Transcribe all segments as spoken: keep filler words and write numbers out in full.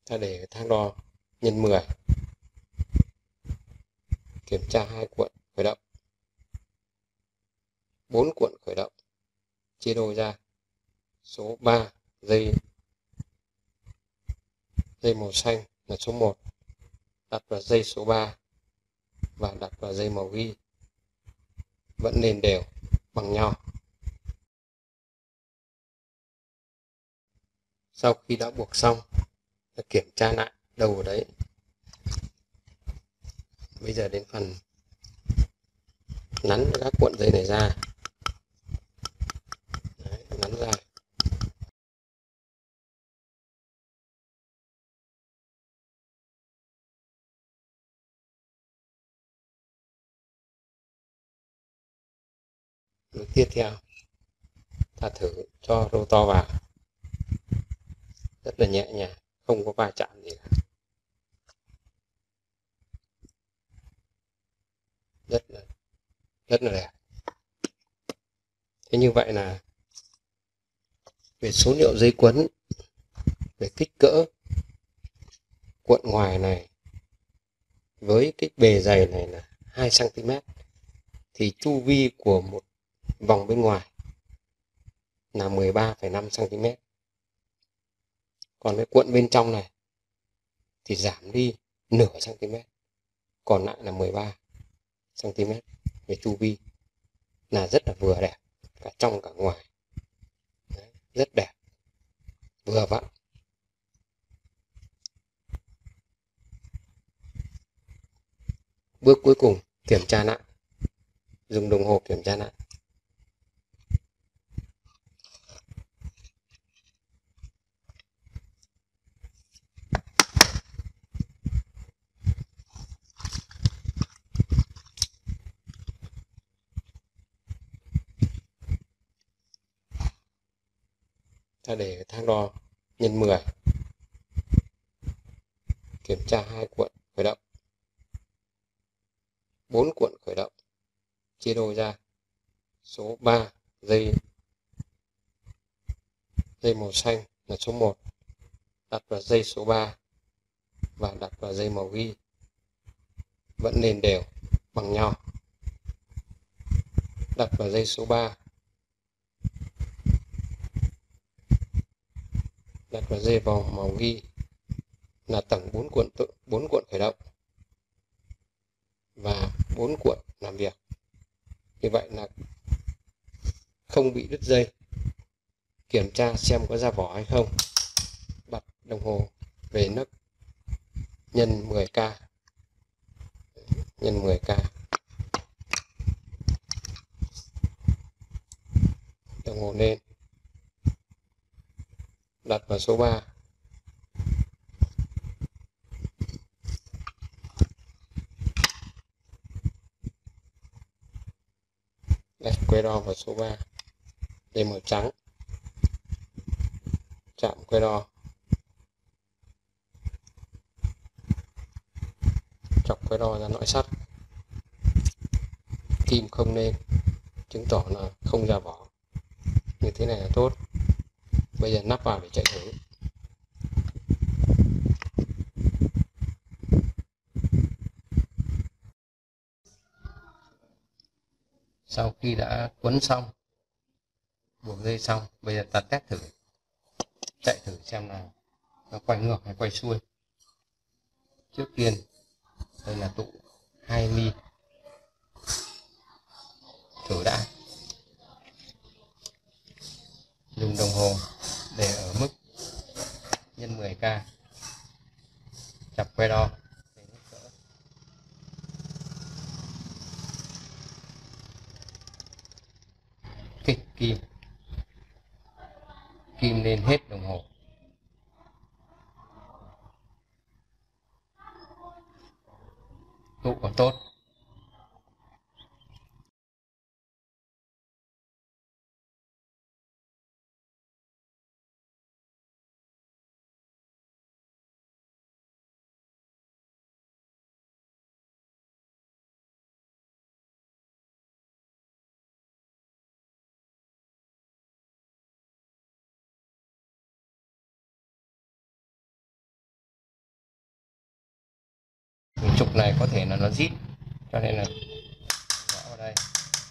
Ta để thang đo nhân mười. Kiểm tra hai cuộn khởi động. bốn cuộn khởi động. Chia đôi ra. Số ba dây dây màu xanh là số một. Đặt vào dây số ba và đặt vào dây màu ghi. Vẫn nên đều bằng nhau. Sau khi đã buộc xong, ta kiểm tra lại đầu ở đấy. Bây giờ đến phần nắn các cuộn dây này ra. Đấy, nắn ra. Bước tiếp theo, ta thử cho rô to vào. Rất là nhẹ nhàng, không có va chạm gì cả. Rất là rất là đẹp. Thế như vậy là về số liệu dây quấn, về kích cỡ cuộn ngoài này với cái bề dày này là hai xăng ti mét, thì chu vi của một vòng bên ngoài là mười ba phẩy năm xăng ti mét. Còn cái cuộn bên trong này thì giảm đi nửa cm, còn lại là mười ba xăng ti mét về chu vi, là rất là vừa đẹp, cả trong cả ngoài. Đấy, rất đẹp, vừa vặn. Bước cuối cùng, kiểm tra lại, dùng đồng hồ kiểm tra lại. Ta để thang đo nhân mười. Kiểm tra hai cuộn khởi động. bốn cuộn khởi động. Chia đôi ra. Số ba dây dây màu xanh là số một. Đặt vào dây số ba và đặt vào dây màu ghi. Vẫn nên đều bằng nhau. Đặt vào dây số ba, đặt vào dây vào màu ghi là tổng bốn cuộn bốn cuộn khởi động và bốn cuộn làm việc. Như vậy là không bị đứt dây. Kiểm tra xem có ra vỏ hay không. Bật đồng hồ về nấc nhân mười k. Nhân mười k. Đồng hồ lên. Đặt vào số ba. Đặt que đo vào số ba. Dây màu trắng. Chạm que đo. Chọc que đo ra lõi sắt. Kim không lên, chứng tỏ là không ra vỏ. Như thế này là tốt. Bây giờ nắp vào để chạy thử. Sau khi đã quấn xong, buộc dây xong, bây giờ ta test thử, chạy thử xem là nó quay ngược hay quay xuôi. Trước tiên, đây là tụ hai mi. Thử đã. Dùng đồng hồ để ở mức nhân mười k. Chập que đo. Kích kim. Kim lên hết đồng hồ. Tụ còn tốt. trục này có thể là nó rít, cho nên là gõ vào đây.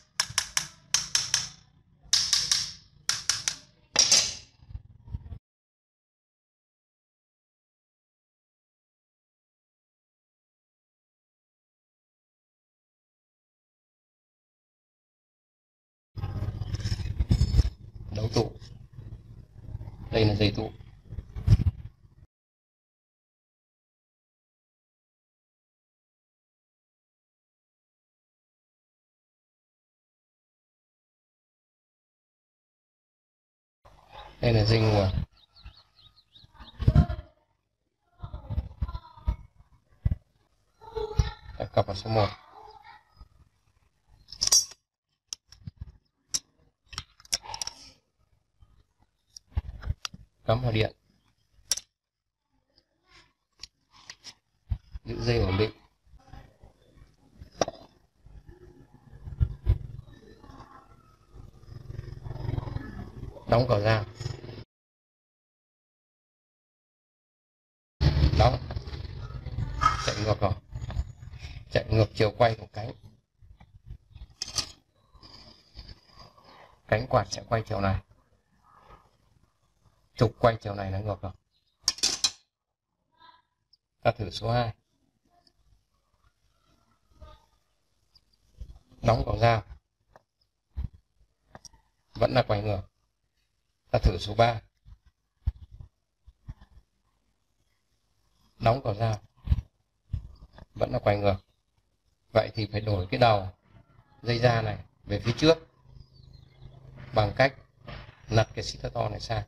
Đấu tụ, đây là dây tụ. Đây là dây nguồn. Đặt cọc vào số một. Cắm vào điện. Giữ dây ổn định. Đóng cầu dao. Đóng. Chạy ngược rồi. Chạy ngược chiều quay của cánh. Cánh quạt sẽ quay chiều này. Trục quay chiều này là ngược rồi. Ta thử số hai. Đóng cầu dao. Vẫn là quay ngược. Ta thử số ba. Đóng cầu dao. Vẫn là quay ngược. Vậy thì phải đổi cái đầu dây da này về phía trước bằng cách lật cái xích to này sang.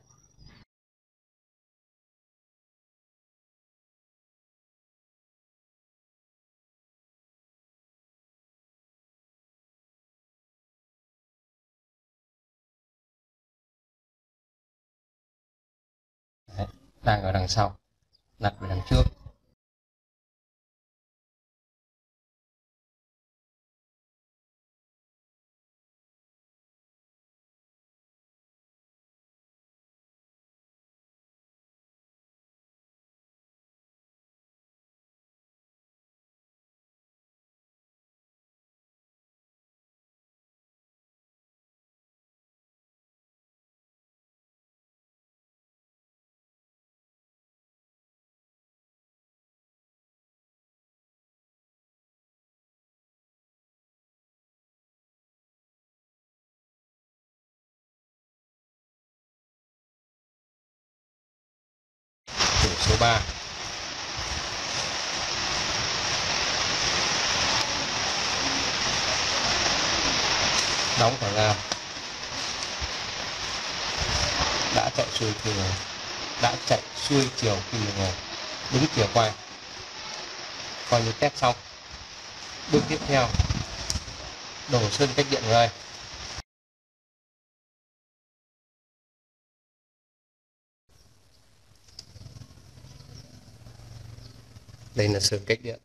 Đấy, đang ở đằng sau, lật về đằng trước. Thử số ba. Đóng cầu dao. Đã chạy xuôi chiều, đã chạy xuôi chiều kim đồng hồ, đúng chiều quay. Coi như test xong. Bước tiếp theo, đổ sơn cách điện vào đây. Đây là sơn cách điện.